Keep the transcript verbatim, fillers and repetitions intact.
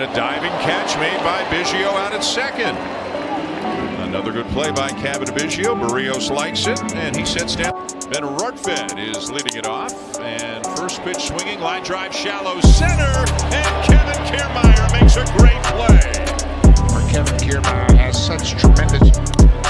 And a diving catch made by Biggio out at second. Another good play by Biggio. Barrios likes it, and he sets down. Ben Rortvedt is leading it off, and first pitch swinging, line drive, shallow center, and Kevin Kiermaier makes a great play. Kevin Kiermaier has such tremendous